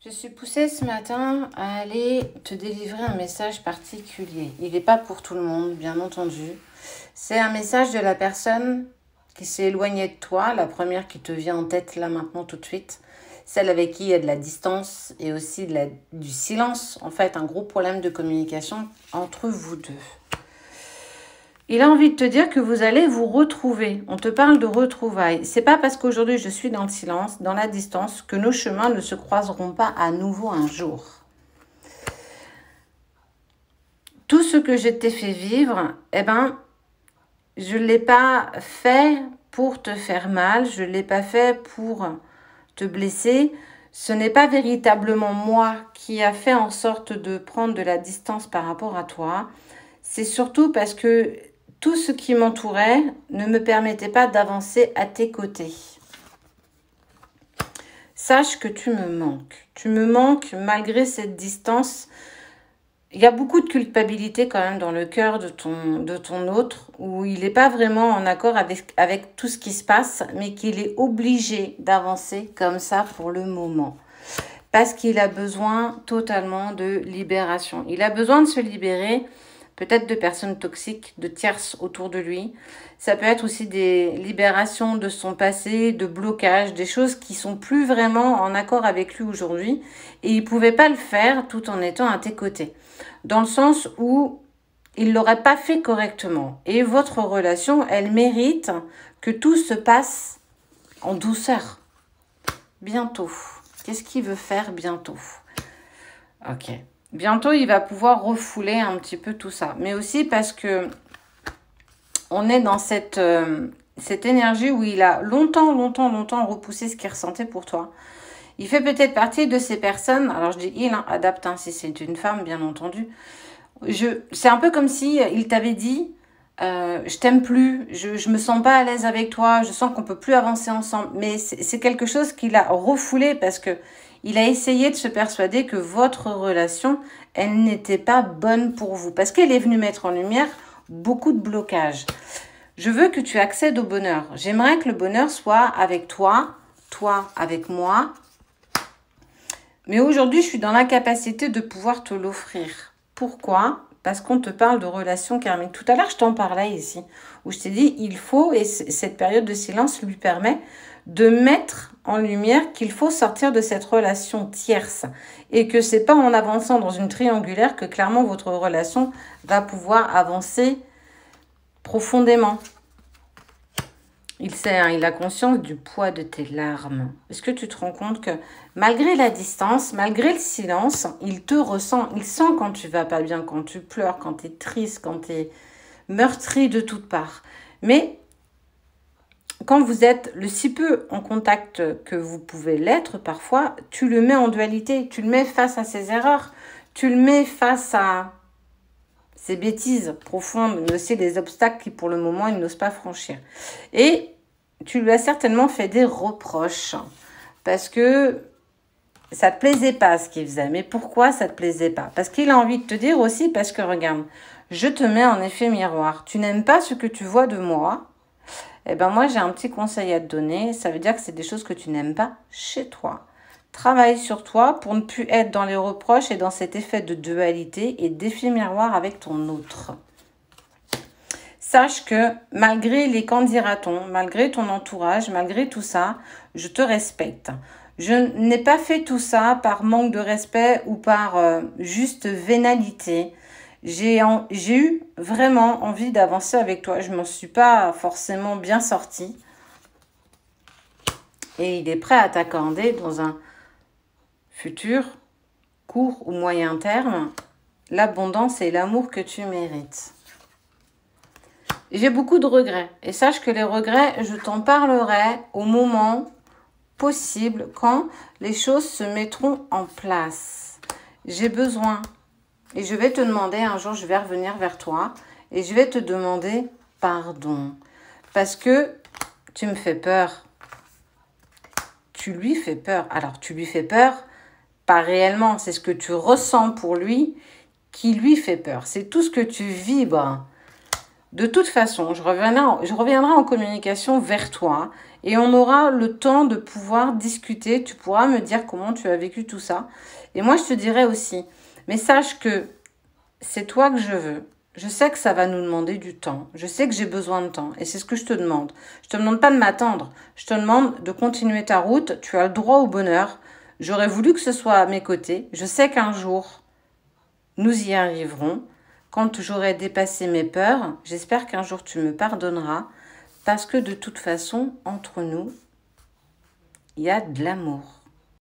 Je suis poussée ce matin à aller te délivrer un message particulier. Il n'est pas pour tout le monde, bien entendu. C'est un message de la personne qui s'est éloignée de toi, la première qui te vient en tête là maintenant tout de suite. Celle avec qui il y a de la distance et aussi du silence. En fait, un gros problème de communication entre vous deux. Il a envie de te dire que vous allez vous retrouver. On te parle de retrouvailles. C'est pas parce qu'aujourd'hui je suis dans le silence, dans la distance, que nos chemins ne se croiseront pas à nouveau un jour. Tout ce que je t'ai fait vivre, je ne l'ai pas fait pour te faire mal, je ne l'ai pas fait pour te blesser. Ce n'est pas véritablement moi qui a fait en sorte de prendre de la distance par rapport à toi. C'est surtout parce que tout ce qui m'entourait ne me permettait pas d'avancer à tes côtés. Sache que tu me manques. Tu me manques malgré cette distance. Il y a beaucoup de culpabilité quand même dans le cœur de ton autre, où il n'est pas vraiment en accord avec tout ce qui se passe, mais qu'il est obligé d'avancer comme ça pour le moment. Parce qu'il a besoin totalement de libération. Il a besoin de se libérer peut-être de personnes toxiques, de tierces autour de lui. Ça peut être aussi des libérations de son passé, de blocages, des choses qui sont plus vraiment en accord avec lui aujourd'hui. Et il ne pouvait pas le faire tout en étant à tes côtés. Dans le sens où il ne l'aurait pas fait correctement. Et votre relation, elle mérite que tout se passe en douceur. Bientôt. Qu'est-ce qu'il veut faire bientôt? Ok. Bientôt, il va pouvoir refouler un petit peu tout ça. Mais aussi parce que on est dans cette énergie où il a longtemps repoussé ce qu'il ressentait pour toi. Il fait peut-être partie de ces personnes, alors je dis il, adapte, si c'est une femme, bien entendu. C'est un peu comme si il t'avait dit, je t'aime plus, je me sens pas à l'aise avec toi, je sens qu'on peut plus avancer ensemble. Mais c'est quelque chose qu'il a refoulé parce que il a essayé de se persuader que votre relation, elle n'était pas bonne pour vous. Parce qu'elle est venue mettre en lumière beaucoup de blocages. Je veux que tu accèdes au bonheur. J'aimerais que le bonheur soit avec toi avec moi. Mais aujourd'hui, je suis dans l'incapacité de pouvoir te l'offrir. Pourquoi? Parce qu'on te parle de relations karmiques. Tout à l'heure, je t'en parlais ici, où je t'ai dit, il faut, et cette période de silence lui permet de mettre en lumière qu'il faut sortir de cette relation tierce et que c'est pas en avançant dans une triangulaire que clairement votre relation va pouvoir avancer profondément. Il sait, il a conscience du poids de tes larmes. Est-ce que tu te rends compte que malgré la distance, malgré le silence, il te ressent, il sent quand tu vas pas bien, quand tu pleures, quand tu es triste, quand tu es meurtri de toutes parts. Mais quand vous êtes le si peu en contact que vous pouvez l'être, parfois, tu le mets en dualité, tu le mets face à ses erreurs, tu le mets face à ses bêtises profondes, mais aussi des obstacles qui, pour le moment, il n'ose pas franchir. Et tu lui as certainement fait des reproches parce que ça ne te plaisait pas ce qu'il faisait. Mais pourquoi ça ne te plaisait pas? Parce qu'il a envie de te dire aussi, parce que regarde, je te mets en effet miroir. Tu n'aimes pas ce que tu vois de moi. Eh bien, moi, j'ai un petit conseil à te donner. Ça veut dire que c'est des choses que tu n'aimes pas chez toi. Travaille sur toi pour ne plus être dans les reproches et dans cet effet de dualité et d'effet miroir avec ton autre. Sache que malgré les qu'en dira-t-on, malgré ton entourage, malgré tout ça, je te respecte. Je n'ai pas fait tout ça par manque de respect ou par juste vénalité. J'ai eu vraiment envie d'avancer avec toi. Je ne m'en suis pas forcément bien sortie. Et il est prêt à t'accorder dans un futur, court ou moyen terme, l'abondance et l'amour que tu mérites. J'ai beaucoup de regrets. Et sache que les regrets, je t'en parlerai au moment possible quand les choses se mettront en place. J'ai besoin. Et je vais te demander, un jour, je vais revenir vers toi et je vais te demander pardon. Parce que tu me fais peur. Tu lui fais peur. Alors, tu lui fais peur, pas réellement. C'est ce que tu ressens pour lui qui lui fait peur. C'est tout ce que tu vibres De toute façon, je reviendrai en communication vers toi et on aura le temps de pouvoir discuter. Tu pourras me dire comment tu as vécu tout ça. Et moi, je te dirai aussi, mais sache que c'est toi que je veux. Je sais que ça va nous demander du temps. Je sais que j'ai besoin de temps. Et c'est ce que je te demande. Je te demande pas de m'attendre. Je te demande de continuer ta route. Tu as le droit au bonheur. J'aurais voulu que ce soit à mes côtés. Je sais qu'un jour, nous y arriverons. Quand j'aurai dépassé mes peurs, j'espère qu'un jour tu me pardonneras. Parce que de toute façon, entre nous, il y a de l'amour.